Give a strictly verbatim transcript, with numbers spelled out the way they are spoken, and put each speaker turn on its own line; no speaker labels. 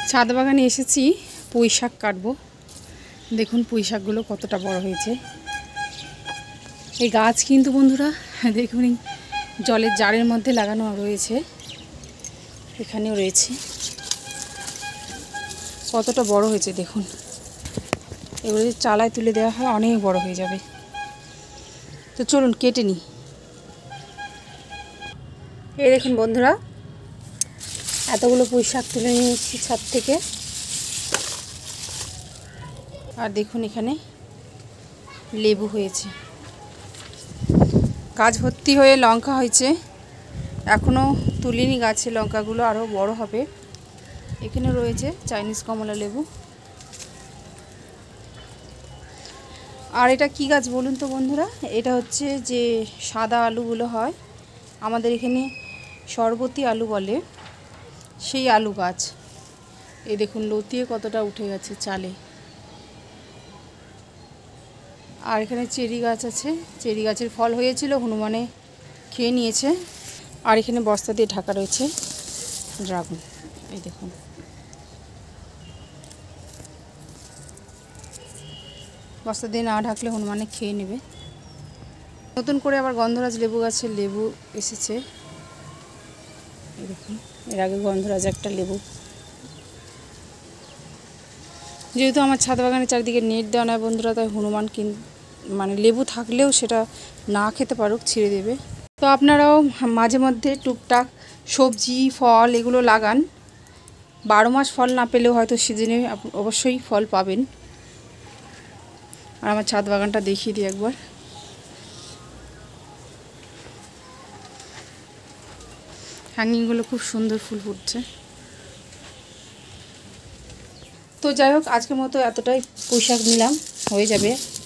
ছাদ বাগানে এসেছি পুঁই শাক কাটবো। দেখুন পুঁই শাকগুলো কতটা বড় হয়েছে। এই গাছ কিন্তু বন্ধুরা দেখুন জলের জারের মধ্যে লাগানো রয়েছে, এখানেও রয়েছে। কতটা বড় হয়েছে দেখুন। এবারে চালায় তুলে দেওয়া হয় অনেক বড় হয়ে যাবে। তো চলুন কেটে নিই। এই দেখুন বন্ধুরা, এতগুলো পুঁই শাক তুলে নিয়েছি ছাদ থেকে। আর দেখুন এখানে লেবু হয়েছে, গাছ ভর্তি হয়ে লঙ্কা হয়েছে। এখনও তুলিনি গাছে, লঙ্কাগুলো আরও বড় হবে। এখানে রয়েছে চাইনিজ কমলা লেবু। আর এটা কি গাছ বলুন তো বন্ধুরা? এটা হচ্ছে যে সাদা আলুগুলো হয়, আমাদের এখানে শরবতী আলু বলে, সেই আলু গাছ। এই দেখুন লতিয়ে কতটা উঠে গেছে চালে। আর এখানে চেরি গাছ আছে, চেরি গাছের ফল হয়েছিল, হনুমানে খেয়ে নিয়েছে। আর এখানে বস্তা দিয়ে ঢাকা রয়েছে ড্রাগন। এই দেখুন বস্তা দিয়ে না ঢাকলে হনুমানে খেয়ে নেবে। নতুন করে আবার গন্ধরাজ লেবু গাছের লেবু এসেছে। এই দেখুন, এর আগে গন্ধরাজ একটা লেবু। যেহেতু আমার ছাদ বাগানের চারিদিকে নেট দেওয়া নয় বন্ধুরা, তাই হনুমান কিন মানে লেবু থাকলেও সেটা না খেতে পারুক, ছিঁড়ে দেবে। তো আপনারাও মাঝে মধ্যে টুকটাক সবজি ফল এগুলো লাগান। বারো মাস ফল না পেলেও হয়তো সিজনে অবশ্যই ফল পাবেন। আর আমার ছাদ বাগানটা দেখিয়ে দিই একবার। হ্যাঙ্গিংগুলো খুব সুন্দর ফুল ফুটছে। তো যাই হোক, আজকের মতো এতটাই পুঁই শাক নিলাম, হয়ে যাবে।